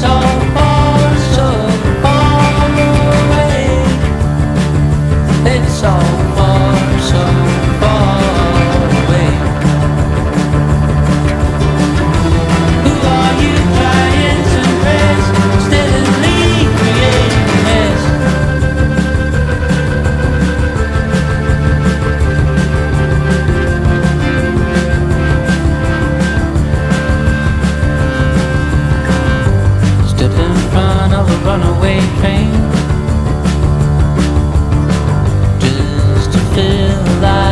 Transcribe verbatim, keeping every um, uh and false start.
so far, so far away. It's so far, so far away. Who are you trying to raise? Steadily creating mess. Step in front of a runaway train just to feel like